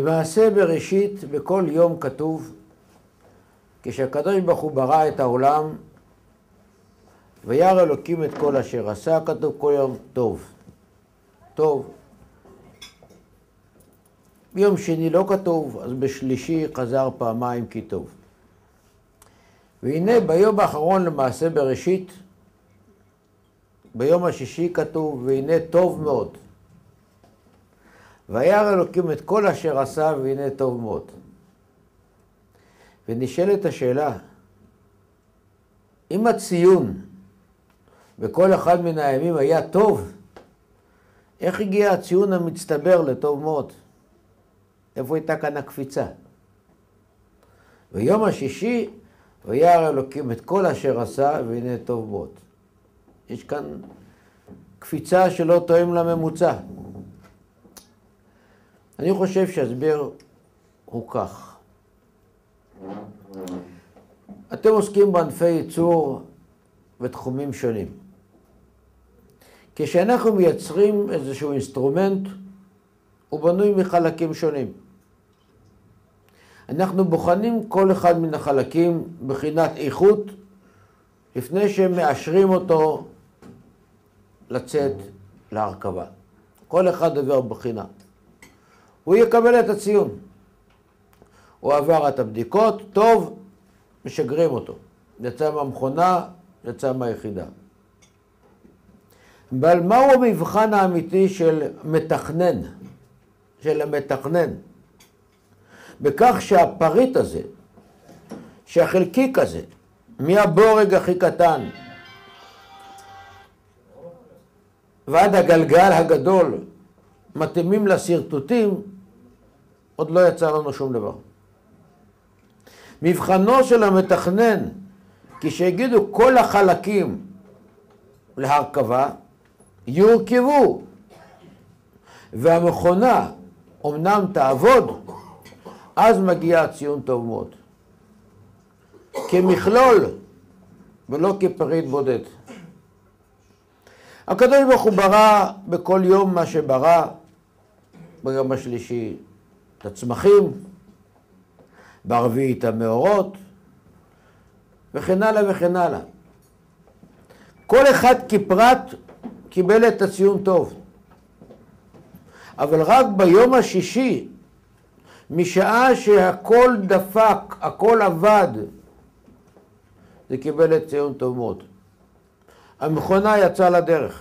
במעשה בראשית בכל יום כתוב, כשהקדוש ברוך הוא ברא את העולם, וירא אלוקים את כל אשר עשה, כתוב כל יום טוב. טוב. ביום שני לא כתוב, אז בשלישי חזר פעמיים כי טוב. והנה ביום האחרון למעשה בראשית, ביום השישי כתוב, והנה טוב מאוד. וירא אלוקים את כל אשר עשה, והנה טוב מאוד. ונשאלת השאלה, אם הציון בכל אחד מן הימים היה טוב, איך הגיע הציון המצטבר לטוב מאוד? איפה הייתה כאן הקפיצה? ביום השישי, וירא אלוקים את כל אשר עשה, והנה טוב מאוד. יש כאן קפיצה שלא תואם לממוצע. אני חושב שההסבר הוא כך. אתם עוסקים בענפי ייצור בתחומים שונים. כשאנחנו מייצרים איזשהו אינסטרומנט, הוא בנוי מחלקים שונים. אנחנו בוחנים כל אחד מן החלקים בחינת איכות, לפני שהם מאשרים אותו לצאת להרכבה. כל אחד עובר בחינה. הוא יקבל את הציון. הוא עבר את הבדיקות, טוב, משגרים אותו. יצא מהמכונה, יצא מהיחידה. אבל מהו המבחן האמיתי של מתכנן? של המתכנן? בכך שהפריט הזה, שהחלקיק הזה, מהבורג הכי קטן ועד הגלגל הגדול, מתאימים לסרטוטים, עוד לא יצא לנו שום דבר. מבחנו של המתכנן, כשהגידו כל החלקים להרכבה, יורכבו, והמכונה אמנם תעבוד, אז מגיע הציון טוב מאוד. כמכלול, ולא כפריט בודד. הקדוש ברוך הוא ברא בכל יום מה שברא, ביום השלישי את הצמחים, ברביעי את המאורות, וכן הלאה וכן הלאה. כל אחד כפרט קיבל את הציון טוב. אבל רק ביום השישי, משעה שהכל דפק, הכל עבד, זה קיבל את ציון טוב מאוד. המכונה יצאה לדרך.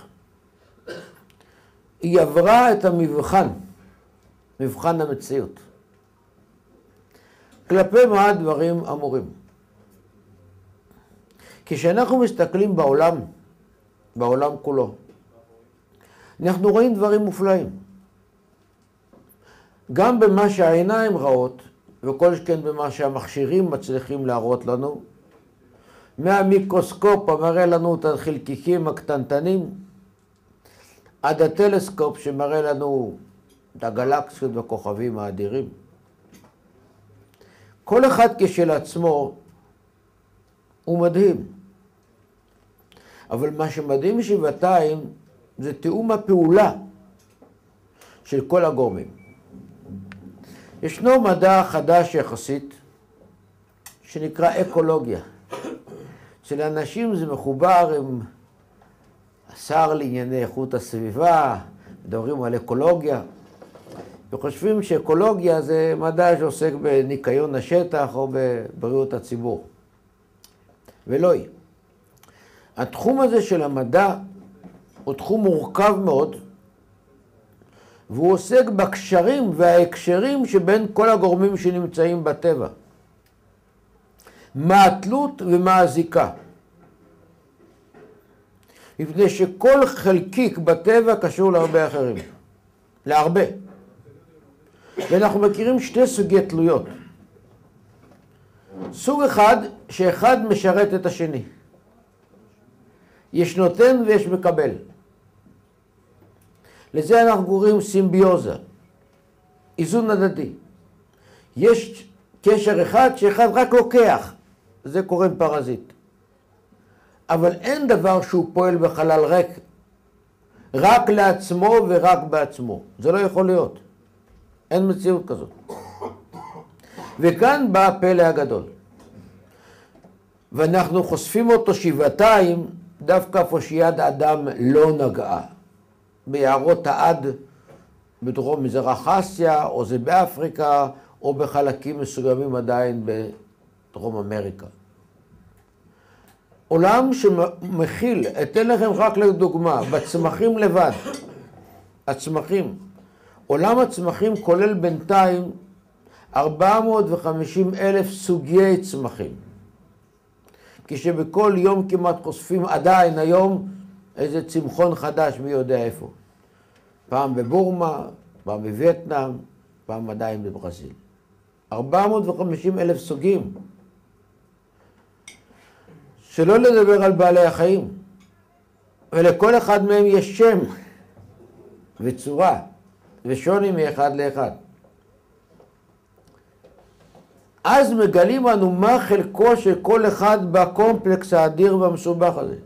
היא עברה את המבחן, מבחן המציאות. כלפי מה הדברים אמורים? כשאנחנו מסתכלים בעולם כולו, אנחנו רואים דברים מופלאים. גם במה שהעיניים ראות, וכל שכן במה שהמכשירים מצליחים להראות לנו, מהמיקרוסקופ המראה לנו את החלקיקים הקטנטנים, עד הטלסקופ שמראה לנו את הגלקסיות והכוכבים האדירים. כל אחד כשלעצמו הוא מדהים. אבל מה שמדהים שבעתיים זה תיאום הפעולה של כל הגורמים. ישנו מדע חדש יחסית שנקרא אקולוגיה. של אנשים זה מחובר עם השר לענייני איכות הסביבה, מדברים על אקולוגיה, וחושבים שאקולוגיה זה מדע שעוסק בניקיון השטח או בבריאות הציבור. ולא היא. התחום הזה של המדע הוא תחום מורכב מאוד, והוא עוסק בקשרים וההקשרים שבין כל הגורמים שנמצאים בטבע. מה התלות ומה הזיקה. מפני שכל חלקיק בטבע קשור להרבה אחרים. להרבה. ואנחנו מכירים שתי סוגי תלויות. סוג אחד, שאחד משרת את השני. יש נותן ויש מקבל. לזה אנחנו קוראים סימביוזה. איזון הדדי. יש קשר אחד שאחד רק לוקח. זה קוראים פרזיט. אבל אין דבר שהוא פועל בחלל ריק, רק לעצמו ורק בעצמו. זה לא יכול להיות. אין מציאות כזאת. וכאן בא הפלא הגדול. ואנחנו חושפים אותו שבעתיים דווקא איפה שיד האדם לא נגעה. ביערות העד בדרום מזרח אסיה, או זה באפריקה, או בחלקים מסוימים עדיין בדרום אמריקה. עולם שמכיל, אתן לכם רק לדוגמה, בצמחים לבד, הצמחים, עולם הצמחים כולל בינתיים 450,000 סוגי צמחים. כשבכל יום כמעט חושפים עדיין היום איזה צמחון חדש, מי יודע איפה. פעם בבורמה, פעם בווייטנאם, פעם עדיין בברזיל. 450,000 סוגים. שלא לדבר על בעלי החיים. ולכל אחד מהם יש שם וצורה ושוני מאחד לאחד. אז מגלים אנו מה חלקו של כל אחד בקומפלקס האדיר והמסובך הזה.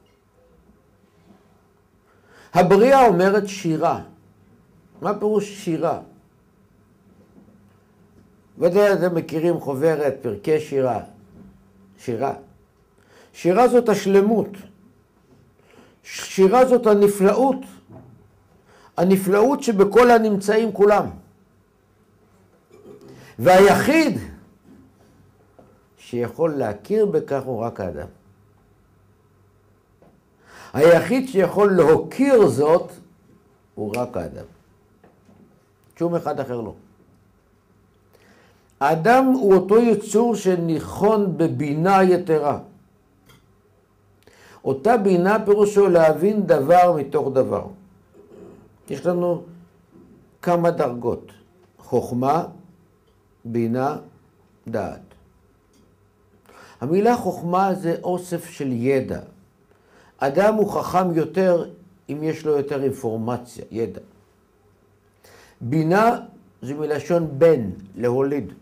הבריאה אומרת שירה. מה פירוש שירה? ודאי אתם מכירים חוברת, פרקי שירה. שירה. שירה זאת השלמות. שירה זאת הנפלאות. הנפלאות שבכל הנמצאים כולם. והיחיד שיכול להכיר בכך הוא רק האדם. היחיד שיכול להוקיר זאת הוא רק האדם. שום אחד אחר לא. האדם הוא אותו יצור שניחון בבינה יתרה. אותה בינה פירושו להבין דבר מתוך דבר. יש לנו כמה דרגות. חוכמה, בינה, דעת. המילה חוכמה זה אוסף של ידע. אדם הוא חכם יותר אם יש לו יותר אינפורמציה, ידע. בינה זה מלשון בן, להוליד.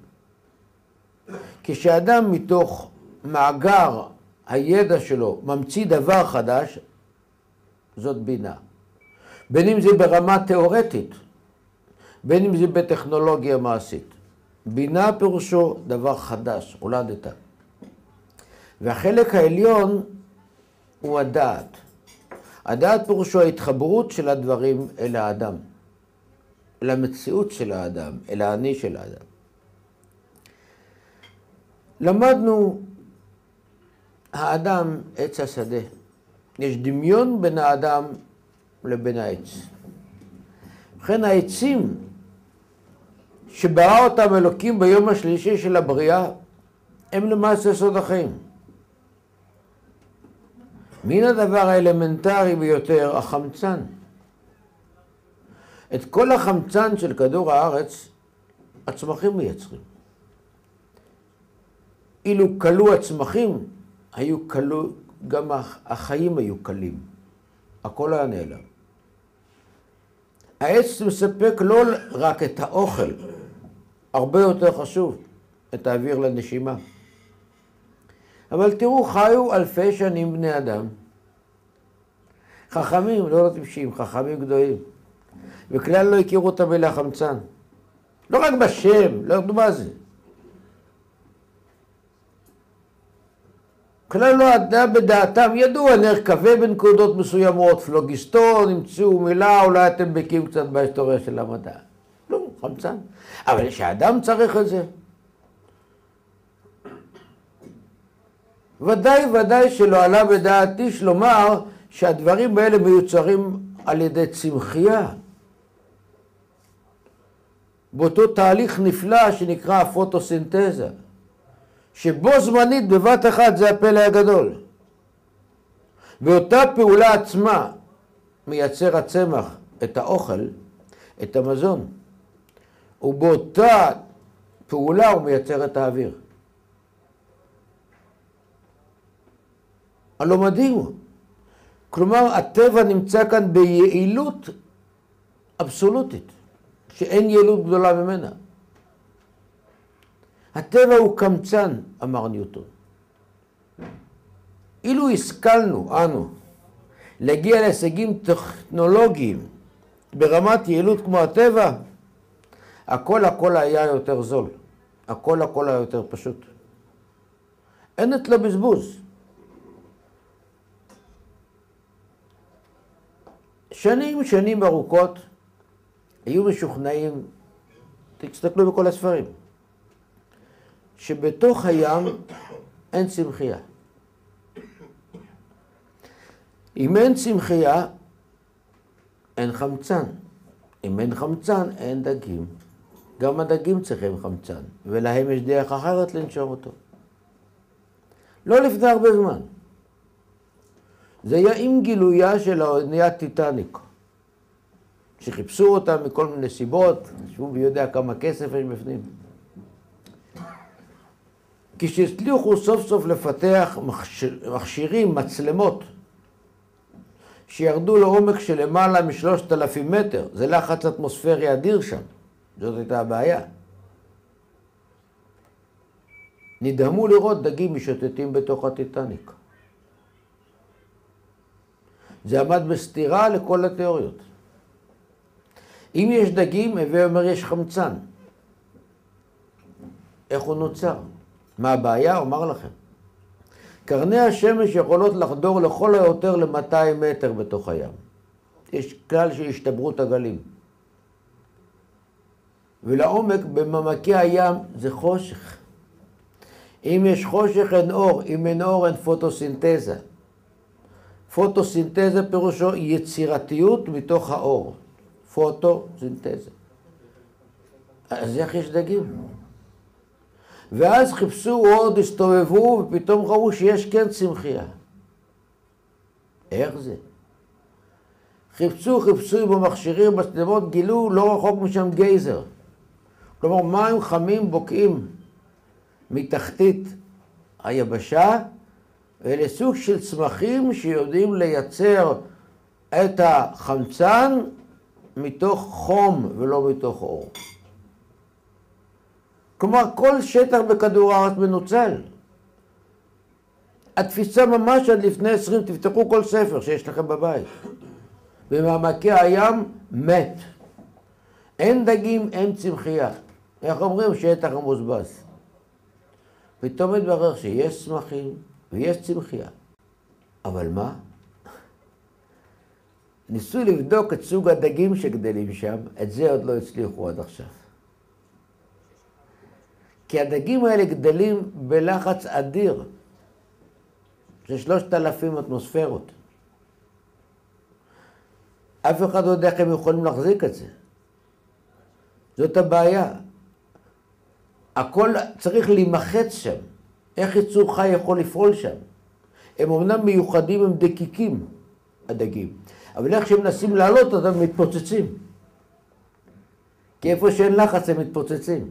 כשאדם מתוך מאגר הידע שלו ממציא דבר חדש, זאת בינה. בין אם זה ברמה תיאורטית, בין אם זה בטכנולוגיה מעשית. בינה פירושו דבר חדש, הולדת. והחלק העליון הוא הדעת. הדעת פירושו ההתחברות של הדברים אל האדם, אל המציאות של האדם, אל האני של האדם. למדנו האדם עץ השדה. יש דמיון בין האדם לבין העץ. לכן העצים שברא אותם אלוקים ביום השלישי של הבריאה, הם למעשה סוד החיים. מן הדבר האלמנטרי ביותר, החמצן. את כל החמצן של כדור הארץ, הצמחים מייצרים. אילו קלו הצמחים, היו קלו, גם החיים היו קלים. הכל היה נעלם. העץ מספק לא רק את האוכל, הרבה יותר חשוב, את האוויר לנשימה. אבל תראו, חיו אלפי שנים בני אדם. חכמים, לא טיפשים, חכמים גדולים. וכלל לא הכירו את המילה חמצן. לא רק בשם, לא יודעים מה זה. כלל לא ידע בדעתם, ידעו, נרכבה בנקודות מסוימות, פלוגיסטון, ימצאו מילה, אולי אתם בקיאים קצת בהיסטוריה של המדע. לא, חמצן. אבל כשאדם צריך את זה. ודאי שלא עלה בדעת איש לומר שהדברים האלה מיוצרים על ידי צמחייה. באותו תהליך נפלא שנקרא הפוטוסינתזה. שבו זמנית בבת אחת זה הפלא הגדול. באותה פעולה עצמה מייצר הצמח את האוכל, את המזון. ובאותה פעולה הוא מייצר את האוויר. הלא מדהים הוא. כלומר, הטבע נמצא כאן ביעילות אבסולוטית, שאין יעילות גדולה ממנה. הטבע הוא קמצן, אמר ניוטון. אילו השכלנו, אנו, להגיע להישגים טכנולוגיים ברמת יעילות כמו הטבע, הכל היה יותר זול. הכל היה יותר פשוט. אין אצלו בזבוז. שנים ארוכות היו משוכנעים, תסתכלו בכל הספרים, שבתוך הים אין צמחייה. אם אין צמחייה, אין חמצן. אם אין חמצן, אין דגים. גם הדגים צריכים חמצן, ולהם יש דרך אחרת לנשום אותו. לא לפני הרבה זמן. זה היה עם גילויה של האונייה טיטניק, שחיפשו אותה מכל מיני סיבות, שהוא יודע כמה כסף יש בפנים. כשהצליחו סוף סוף לפתח מכשירים, מצלמות, שירדו לעומק של למעלה מ3,000 מטר, זה לחץ אטמוספרי אדיר שם, זאת הייתה הבעיה. נדהמו לראות דגים משוטטים בתוך הטיטניק. זה עמד בסתירה לכל התיאוריות. אם יש דגים, הווה אומר יש חמצן. איך הוא נוצר? מה הבעיה? אומר לכם. קרני השמש יכולות לחדור לכל היותר ל200 מטר בתוך הים. יש כלל של השתברות הגלים. ולעומק במעמקי הים זה חושך. אם יש חושך אין אור, אם אין אור אין פוטוסינתזה. פוטוסינתזה פירושו יצירתיות מתוך האור. פוטוסינתזה. אז איך יש דגים? ואז חיפשו עוד, הסתובבו, ופתאום ראו שיש כן צמחייה. איך זה? חיפשו במכשירים, בסדמות, גילו לא רחוק משם גייזר. כלומר, מים חמים בוקעים מתחתית היבשה, ואלה סוג של צמחים שיודעים לייצר את החמצן מתוך חום ולא מתוך אור. כלומר, כל שטח בכדור הארץ מנוצל. התפיסה ממש עד לפני 20, תפתחו כל ספר שיש לכם בבית. במעמקי הים מת. אין דגים, אין צמחייה. איך אומרים? שטח המוזבז. פתאום מתברר שיש צמחים ויש צמחייה. אבל מה? ניסו לבדוק את סוג הדגים שגדלים שם, את זה עוד לא הצליחו עד עכשיו. כי הדגים האלה גדלים בלחץ אדיר, של 3,000 אטמוספרות. אף אחד לא יודע איך הם יכולים להחזיק את זה. זאת הבעיה. הכל צריך להימחץ שם. איך יצור חי יכול לפעול שם? הם אמנם מיוחדים, הם דקיקים, הדגים. אבל איך שהם מנסים לעלות אותם, הם מתפוצצים. כי איפה שאין לחץ הם מתפוצצים.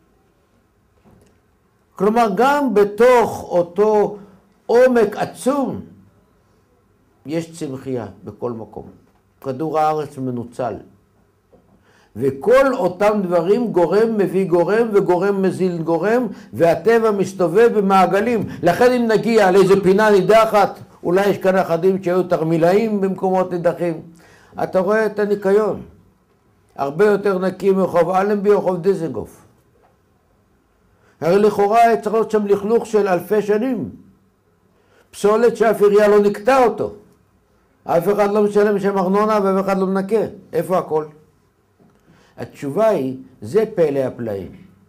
כלומר, גם בתוך אותו עומק עצום, יש צמחייה בכל מקום. כדור הארץ מנוצל. וכל אותם דברים גורם מביא גורם וגורם מזיל גורם, והטבע מסתובב במעגלים. לכן אם נגיע לאיזו פינה נידחת, אולי יש כאן אחדים שהיו תרמילאים במקומות נידחים. אתה רואה את הניקיון. הרבה יותר נקי מרחוב אלנבי או רחוב דיזנגוף. הרי לכאורה צריך להיות שם לכלוך של אלפי שנים. פסולת שאף עירייה לא נקטע אותו. אף אחד לא משלם שם ארנונה ואף אחד לא מנקה. איפה הכל? התשובה היא, זה פלא הפלאים.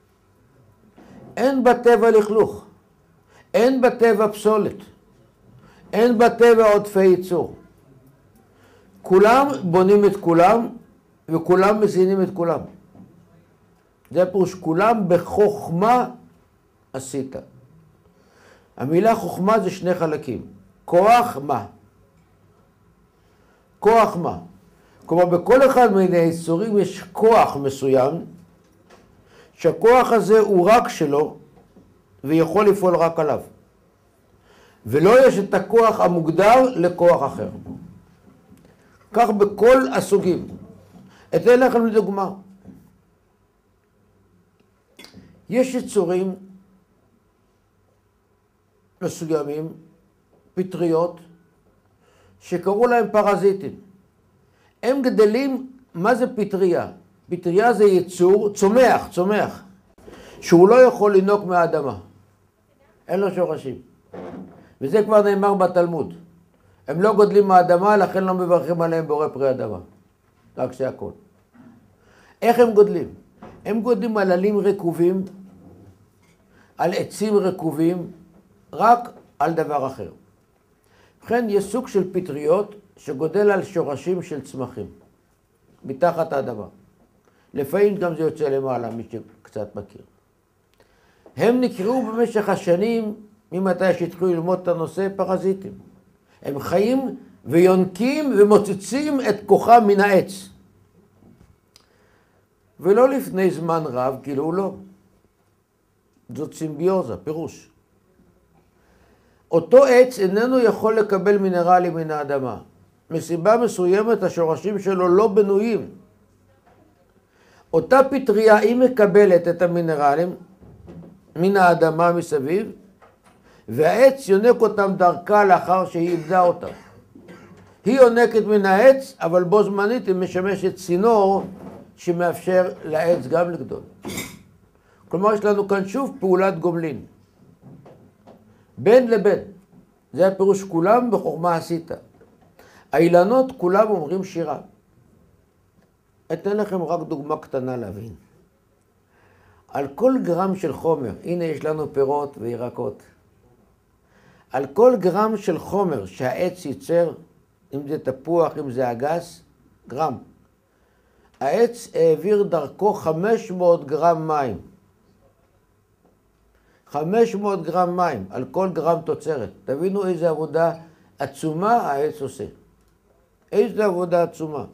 אין בטבע לכלוך. אין בטבע פסולת. אין בטבע עודפי ייצור. כולם בונים את כולם וכולם מזינים את כולם. זה פירוש, כולם בחוכמה עשית. המילה חוכמה זה שני חלקים. כוח מה? כוח מה? כלומר, בכל אחד מן היצורים יש כוח מסוים, שהכוח הזה הוא רק שלו, ויכול לפעול רק עליו. ולא יש את הכוח המוגדר לכוח אחר. כך בכל הסוגים. אתן לכם לדוגמה. יש יצורים מסוימים, פטריות, שקראו להם פרזיטים. הם גדלים, מה זה פטריה? פטריה זה יצור, צומח, שהוא לא יכול לינוק מהאדמה. אין לו שורשים. וזה כבר נאמר בתלמוד. הם לא גודלים מהאדמה, לכן לא מברכים עליהם בורא פרי אדמה. רק זה הכל. איך הם גודלים? הם גודלים על עלים רקובים, על עצים רקובים, רק על דבר אחר. לכן יש סוג של פטריות שגודל על שורשים של צמחים, מתחת האדמה. לפעמים גם זה יוצא למעלה, מי שקצת מכיר. הם נקראו במשך השנים, ממתי שהתחילו ללמוד את הנושא, פרזיטים. הם חיים ויונקים ומוצצים את כוחם מן העץ. ולא לפני זמן רב, כאילו לא. זאת סימביוזה, פירוש. אותו עץ איננו יכול לקבל מינרלים מן האדמה. מסיבה מסוימת השורשים שלו לא בנויים. אותה פטריה היא מקבלת את המינרלים מן האדמה מסביב, והעץ יונק אותם דרכה לאחר שהיא איבדה אותם. היא יונקת מן העץ, אבל בו זמנית היא משמשת צינור שמאפשר לעץ גם לגדול. כלומר, יש לנו כאן שוב פעולת גומלין. בין לבין. זה הפירוש כולם בחוכמה עשית. האילנות כולם אומרים שירה. אתן לכם רק דוגמה קטנה להבין. על כל גרם של חומר, הנה יש לנו פירות וירקות. על כל גרם של חומר שהעץ ייצר, אם זה תפוח, אם זה אגס, גרם. העץ העביר דרכו 500 גרם מים. 500 גרם מים על כל גרם תוצרת. תבינו איזו עבודה עצומה העץ עושה. איזו עבודה עצומה.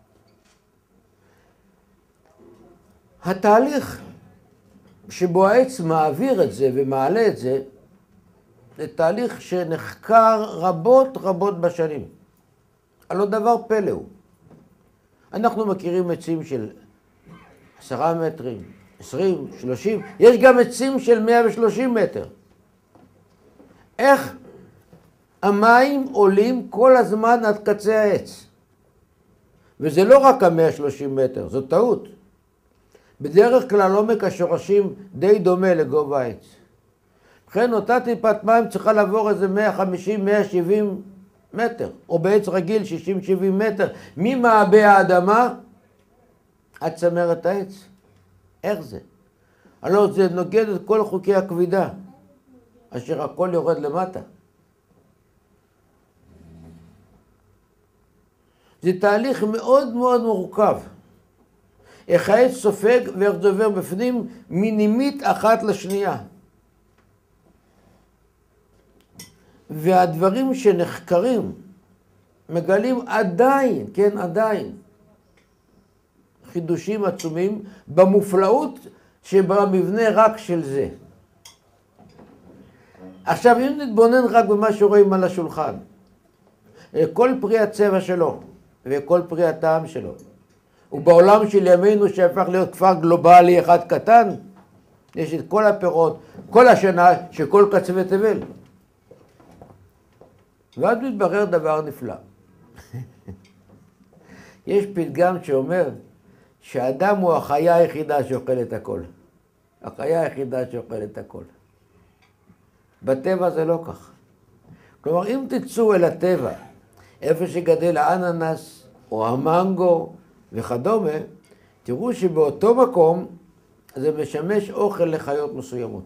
התהליך שבו העץ מעביר את זה ומעלה את זה, זה תהליך שנחקר רבות בשנים. הלא דבר פלא הוא. אנחנו מכירים עצים של 10 מטרים, 20, 30, יש גם עצים של 130 מטר. איך המים עולים כל הזמן עד קצה העץ? וזה לא רק ה-130 מטר, זו טעות. בדרך כלל עומק השורשים די דומה לגובה העץ. לכן אותה טיפת מים צריכה לעבור איזה 150-170 מטר, או בעץ רגיל 60-70 מטר, ממעבה האדמה עד צמרת העץ. איך זה? הלא זה נוגד את כל חוקי הכבידה, אשר הכל יורד למטה. זה תהליך מאוד מורכב. איך העץ סופג ואיך זה עובר בפנים מנימית אחת לשנייה. והדברים שנחקרים מגלים עדיין, כן עדיין, חידושים עצומים במופלאות שבמבנה רק של זה. עכשיו אם נתבונן רק במה שרואים על השולחן, כל פרי הצבע שלו וכל פרי הטעם שלו, ובעולם של ימינו שהפך להיות כפר גלובלי אחד קטן, יש את כל הפירות, כל השנה שכל קצווי תבל. ואז מתברר דבר נפלא. יש פתגם שאומר שהאדם הוא החיה היחידה שאוכלת הכל. החיה היחידה שאוכלת הכל. בטבע זה לא כך. כלומר, אם תצאו אל הטבע, איפה שגדל האננס או המנגו וכדומה, תראו שבאותו מקום זה משמש אוכל לחיות מסוימות.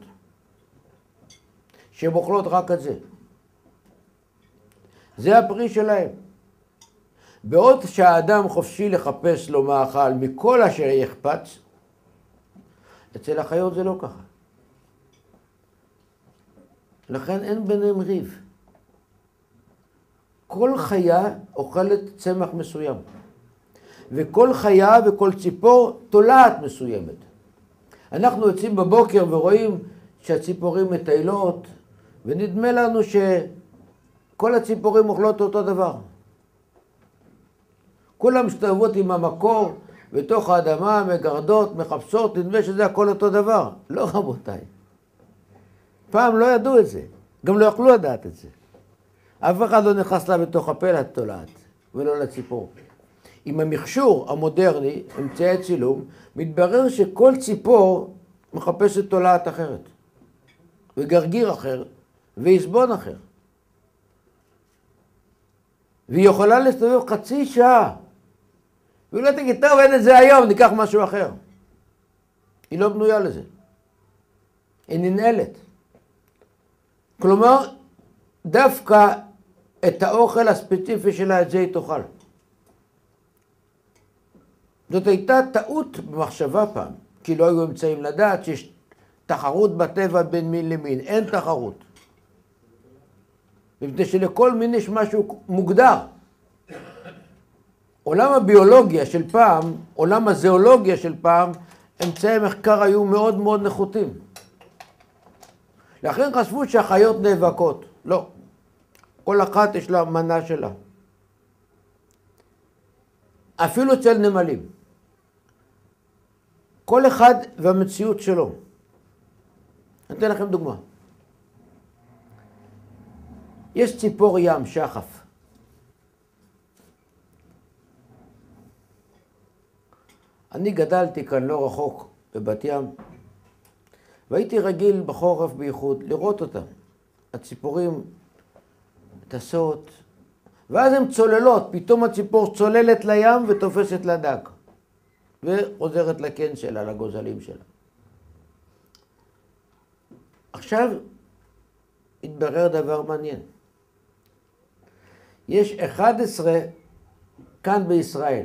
שהן אוכלות רק את זה. זה הפרי שלהם. בעוד שהאדם חופשי לחפש לו מאכל מכל אשר יחפץ, אצל החיות זה לא ככה. לכן אין ביניהם ריב. כל חיה אוכלת צמח מסוים. וכל חיה וכל ציפור תולעת מסוימת. אנחנו יוצאים בבוקר ורואים שהציפורים מטיילות, ונדמה לנו שכל הציפורים אוכלות אותו דבר. כולם מסתובבות עם המקור, בתוך האדמה, מגרדות, מחפשות, נדמה שזה הכל אותו דבר. לא רבותיי. פעם לא ידעו את זה. גם לא יכלו לדעת את זה. אף אחד לא נכנס לה בתוך הפה לתולעת, ולא לציפור. עם המכשור המודרני, אמצעי צילום, מתברר שכל ציפור מחפשת תולעת אחרת, וגרגיר אחר, ועזבון אחר. והיא יכולה להסתובב חצי שעה, והיא לא תגיד, טוב, אין את זה היום, ניקח משהו אחר. היא לא בנויה לזה. היא ננעלת. כלומר, דווקא את האוכל הספציפי שלה, את זה היא תאכל. זאת הייתה טעות במחשבה פעם, כי לא היו אמצעים לדעת שיש תחרות בטבע בין מין למין. אין תחרות. מפני שלכל מין יש משהו מוגדר. עולם הביולוגיה של פעם, עולם הזואולוגיה של פעם, אמצעי מחקר היו מאוד מאוד נחותים. לכן חשבו שהחיות נאבקות. לא. כל אחת יש לה מנה שלה. אפילו אצל נמלים. כל אחד והמציאות שלו. אני אתן לכם דוגמה. יש ציפור ים, שחף. אני גדלתי כאן לא רחוק בבת ים, והייתי רגיל בחורף בייחוד לראות אותם. הציפורים טסות, ואז הן צוללות, פתאום הציפור צוללת לים ותופסת לדג, ועוזרת לקן שלה, לגוזלים שלה. עכשיו התברר דבר מעניין. יש 11 כאן בישראל,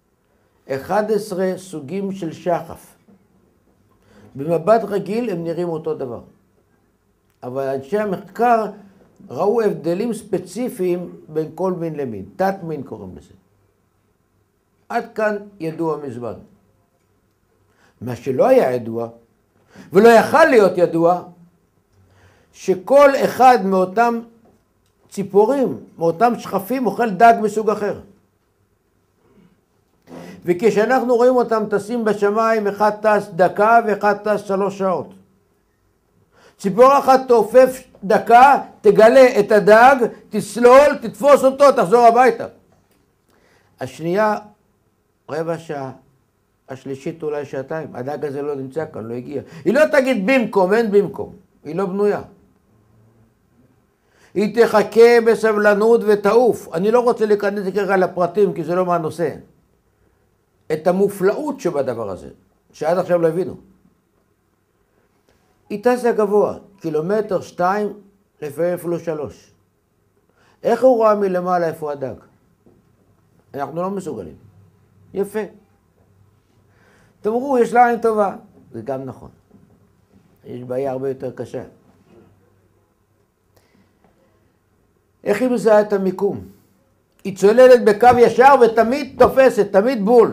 11 סוגים של שחף. במבט רגיל הם נראים אותו דבר. אבל אנשי המחקר ראו הבדלים ספציפיים בין כל מין למין. תת מין קוראים לזה. עד כאן ידוע מזמן. מה שלא היה ידוע, ולא יכל להיות ידוע, שכל אחד מאותם ציפורים, מאותם שחפים, אוכל דג מסוג אחר. וכשאנחנו רואים אותם טסים בשמיים, אחד טס דקה ואחד טס 3 שעות. ציפור אחת תעופף דקה, תגלה את הדג, תסלול, תתפוס אותו, תחזור הביתה. השנייה, רבע שעה. השלישית אולי 2 שעתיים. הדג הזה לא נמצא כאן, לא הגיע. היא לא תגיד במקום, אין במקום. היא לא בנויה. היא תחכה בסבלנות ותעוף. אני לא רוצה להיכנס כרגע לפרטים, כי זה לא מה הנושא. את המופלאות שבדבר הזה, שעד עכשיו לא הבינו. היא טסה גבוה, 1-2 קילומטר, לפעמים אפילו 3. איך הוא רואה מלמעלה איפה הדג? אנחנו לא מסוגלים. יפה. תאמרו, יש לה עין טובה. זה גם נכון. יש בעיה הרבה יותר קשה. איך היא מזהה את המיקום? היא צוללת בקו ישר ותמיד תופסת, תמיד בול.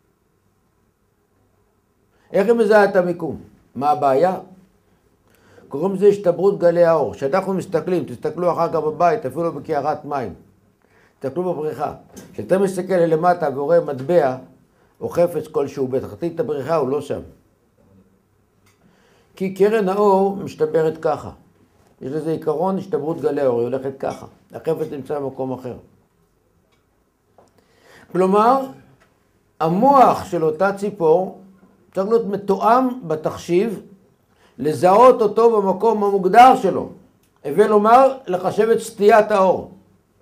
איך היא מזהה את המיקום? מה הבעיה? קוראים לזה השתברות גלי האור. כשאנחנו מסתכלים, תסתכלו אחר כך בבית, אפילו בקערת מים. תסתכלו בבריכה. כשאתה מסתכל למטה ורואה מטבע או חפץ כלשהו בתחתית הבריכה, הוא לא שם. כי קרן האור משתברת ככה. יש לזה עיקרון השתברות גלי האור, היא הולכת ככה. החפץ נמצא במקום אחר. כלומר, המוח של אותה ציפור צריך להיות מתואם בתחשיב, לזהות אותו במקום המוגדר שלו. הווה לומר, לחשב את סטיית האור.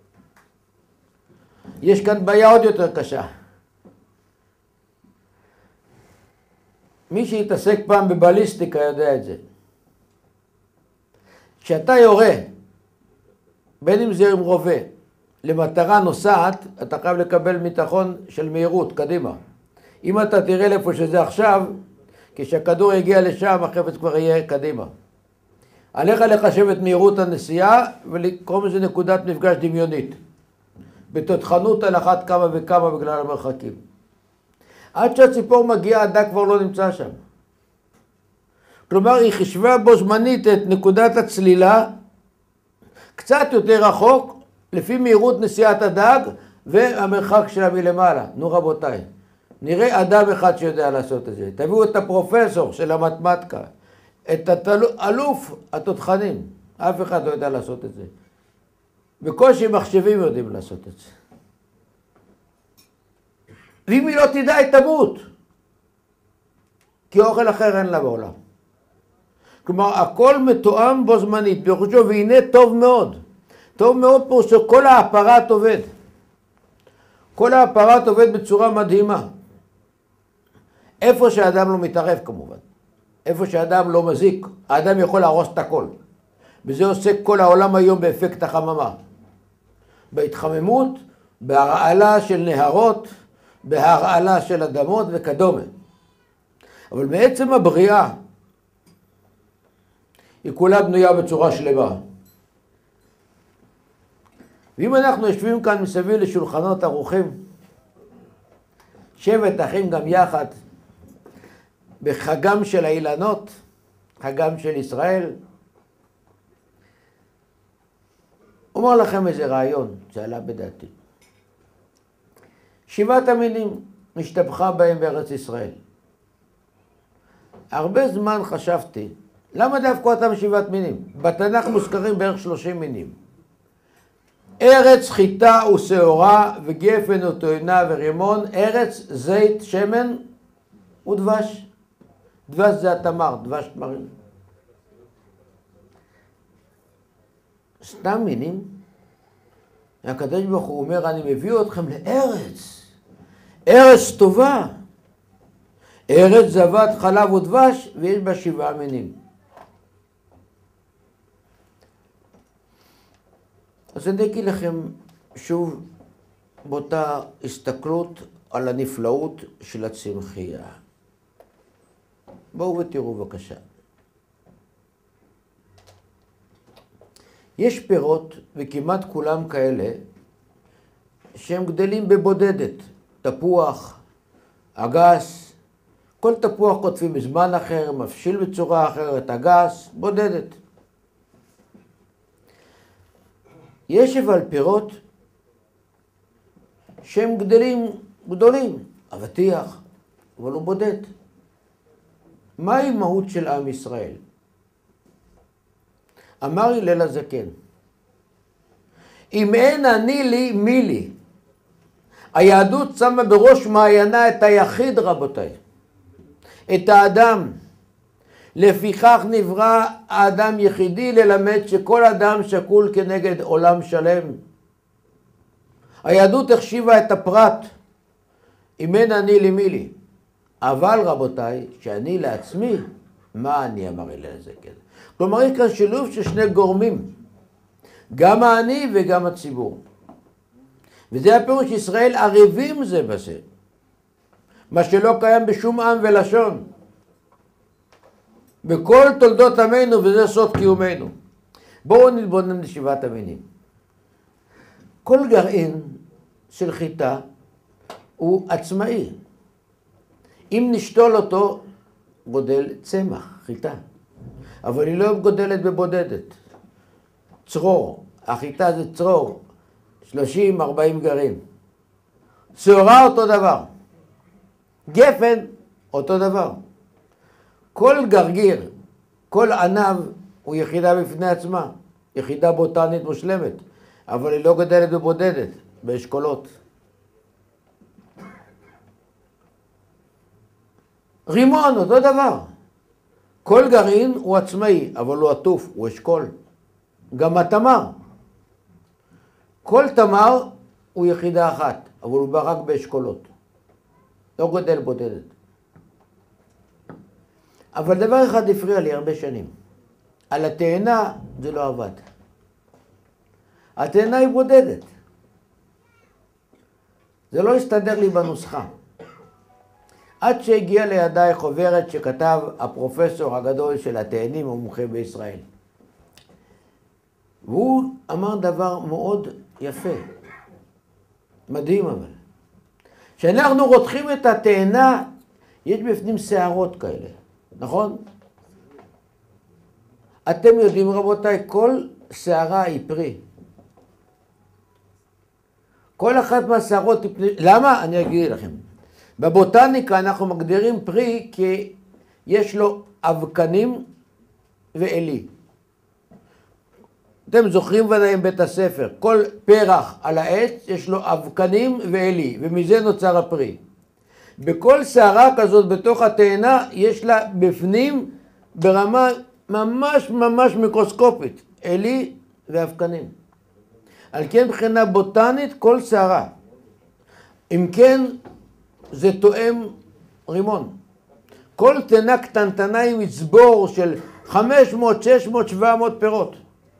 יש כאן בעיה עוד יותר קשה. מי שהתעסק פעם בבליסטיקה יודע את זה. כשאתה יורה, בין אם זה עם רובה, למטרה נוסעת, אתה חייב לקבל מתחון של מהירות, קדימה. אם אתה תראה לאיפה שזה עכשיו, כשהכדור יגיע לשם, החפץ כבר יהיה קדימה. עליך לחשב את מהירות הנסיעה ולקרוא מזה נקודת מפגש דמיונית. בתותחנות על אחת כמה וכמה בגלל המרחקים. עד שהציפור מגיעה, הדג כבר לא נמצא שם. כלומר, היא חישבה בו זמנית את נקודת הצלילה, קצת יותר רחוק, לפי מהירות נסיעת הדג והמרחק שלה מלמעלה. נו רבותיי, נראה אדם אחד שיודע לעשות את זה. תביאו את הפרופסור של המתמטיקה, את אלוף התותחנים. אף אחד לא יודע לעשות את זה. בקושי מחשבים יודעים לעשות את זה. ואם היא לא תדע, היא תמות. כי אוכל אחר אין לה בעולם. כלומר, הכל מתואם בו זמנית, בראשו, והנה טוב מאוד. טוב מאוד פה שכל האפרט עובד. כל האפרט עובד בצורה מדהימה. איפה שהאדם לא מתערב כמובן. איפה שהאדם לא מזיק, האדם יכול להרוס את הכל. וזה עושה כל העולם היום באפקט החממה. בהתחממות, בהרעלה של נהרות, בהרעלה של אדמות וכדומה. אבל בעצם הבריאה היא כולה בנויה בצורה שלמה. ואם אנחנו יושבים כאן מסביב לשולחנות ערוכים, שבט אחים גם יחד, בחגם של האילנות, חגם של ישראל, אומר לכם איזה רעיון שעלה בדעתי. 7 המינים נשתבחה בהם בארץ ישראל. הרבה זמן חשבתי, למה דווקא אותם 7 מינים? בתנ"ך מוזכרים בערך 30 מינים. ארץ, חיטה ושעורה וגפן ותאנה ורימון, ארץ, זית, שמן ודבש. דבש זה התמר, דבש תמרים. סתם מינים. הקדוש ברוך הוא אומר, אני מביא אתכם לארץ. ארץ טובה. ארץ זבת חלב ודבש, ויש בה 7 מינים. אז אני אגיד לכם שוב באותה הסתכלות על הנפלאות של הצמחייה. בואו ותראו בבקשה. יש פירות, וכמעט כולם כאלה, שהם גדלים בבודדת. תפוח, אגס, כל תפוח כותבים בזמן אחר, מפשיל בצורה אחרת, אגס, בודדת. יש אבל פירות שהם גדולים, אבטיח, אבל הוא בודד. מהי מהות של עם ישראל? אמר הלל הזקן, אם אין אני לי, מי לי? היהדות שמה בראש מעיינה את היחיד, רבותיי, את האדם. לפיכך נברא האדם יחידי, ללמד שכל אדם שקול כנגד עולם שלם. היהדות החשיבה את הפרט, אם אין אני לי, מי לי? אבל רבותיי, שאני לעצמי, מה אני? אמר הלל הזקן. כלומר, יש כאן שילוב של 2 גורמים, גם האני וגם הציבור. וזה הפירוש ישראל ערבים זה בזה, מה שלא קיים בשום עם ולשון, בכל תולדות עמנו, וזה סוד קיומנו. בואו נתבונן ל7 המינים. כל גרעין של חיטה הוא עצמאי. אם נשתול אותו, גודל צמח, חיטה. אבל היא לא גודלת בבודדת. צרור, החיטה זה צרור, 30-40 גרעין. שעורה אותו דבר. גפן אותו דבר. כל גרגיר, כל ענב הוא יחידה בפני עצמה. יחידה בוטנית מושלמת. אבל היא לא גדלת בבודדת, באשכולות. רימון אותו דבר. כל גרעין הוא עצמאי, אבל הוא עטוף, הוא אשכול. גם התמר. כל תמר הוא יחידה אחת, אבל הוא בא רק באשכולות. לא גודל בודדת. אבל דבר אחד הפריע לי הרבה שנים. על התאנה זה לא עבד. התאנה היא בודדת. זה לא הסתדר לי בנוסחה. עד שהגיע לידיי חוברת שכתב הפרופסור הגדול של התאנים המומחה בישראל. והוא אמר דבר מאוד יפה. מדהים אבל. כשאנחנו רותחים את התאנה, יש בפנים שערות כאלה, נכון? אתם יודעים רבותיי, כל שערה היא פרי. כל אחת מהשערות היא פרי. למה? אני אגיד לכם. בבוטניקה אנחנו מגדירים פרי כי יש לו אבקנים ואלי. אתם זוכרים ודאי עם בית הספר, כל פרח על העץ יש לו אבקנים ואלי, ומזה נוצר הפרי. בכל שערה כזאת בתוך התאנה יש לה בפנים ברמה ממש ממש מיקרוסקופית, אלי ואבקנים. על כן מבחינה בוטנית כל שערה. אם כן, זה תואם רימון. כל תנה קטנטנה עם מצבור של 500, 600, 700 פירות.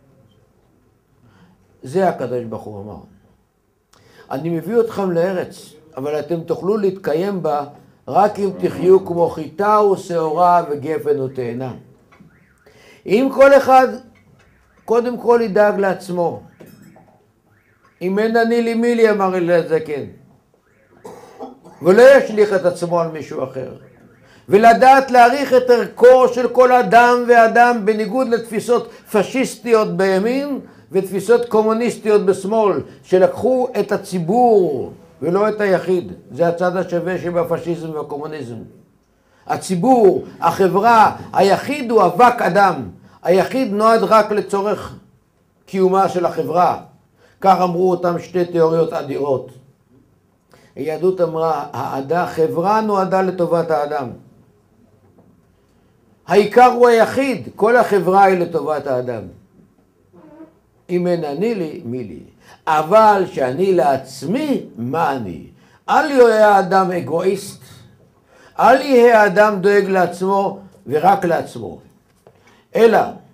זה הקדוש ברוך הוא אמר. אני מביא אתכם לארץ, אבל אתם תוכלו להתקיים בה רק אם תחיו כמו חיטה ושעורה וגפן ותאנה. אם כל אחד קודם כל ידאג לעצמו. אם אין אני לי מי לי, אמר אלי הזקן. ולא ישליך את עצמו על מישהו אחר. ולדעת להעריך את ערכו של כל אדם ואדם בניגוד לתפיסות פשיסטיות בימין ותפיסות קומוניסטיות בשמאל, שלקחו את הציבור ולא את היחיד. זה הצד השווה שבפשיזם והקומוניזם. הציבור, החברה, היחיד הוא אבק אדם. היחיד נועד רק לצורך קיומה של החברה. כך אמרו אותם שתי תיאוריות אדירות. היהדות אמרה, החברה נועדה לטובת האדם. העיקר הוא היחיד, כל החברה היא לטובת האדם. אם אין אני לי, מי לי? אבל שאני לעצמי, מה אני? אל יהיה האדם אגואיסט. אל יהיה האדם דואג לעצמו ורק לעצמו. אלא,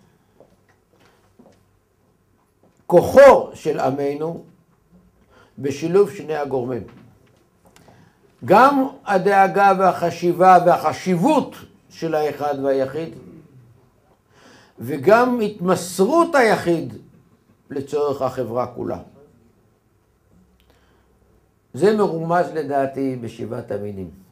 כוחו של עמנו בשילוב שני הגורמים. גם הדאגה והחשיבה והחשיבות של האחד והיחיד, וגם התמסרות היחיד לצורך החברה כולה. זה מרומז לדעתי בשבעת המינים.